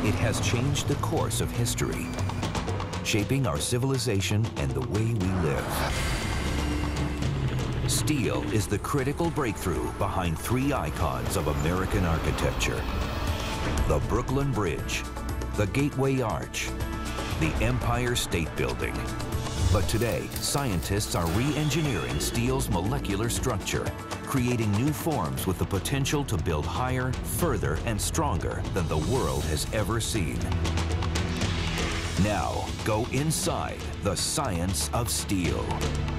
It has changed the course of history, shaping our civilization and the way we live. Steel is the critical breakthrough behind three icons of American architecture: the Brooklyn Bridge, the Gateway Arch, the Empire State Building. But today, scientists are re-engineering steel's molecular structure, creating new forms with the potential to build higher, further, and stronger than the world has ever seen. Now, go inside the science of steel.